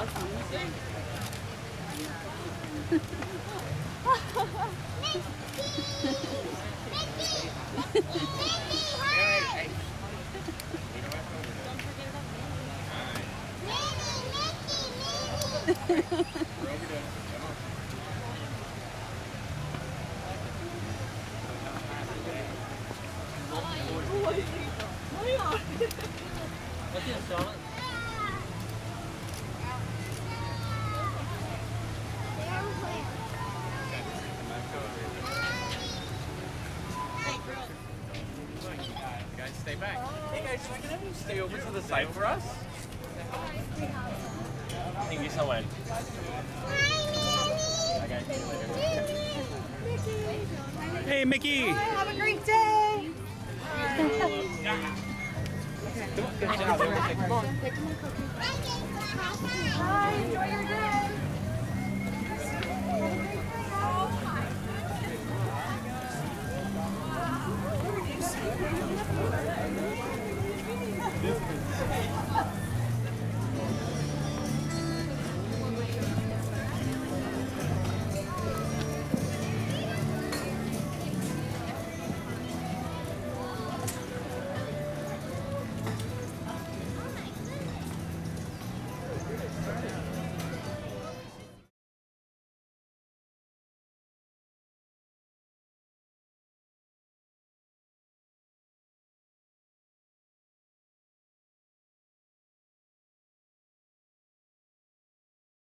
Guys, stay back. Hey guys, can I have you stay over to the side for us? Thank you so much. Hey, Mickey! Have a great day! Come on. Bye, enjoy your day! This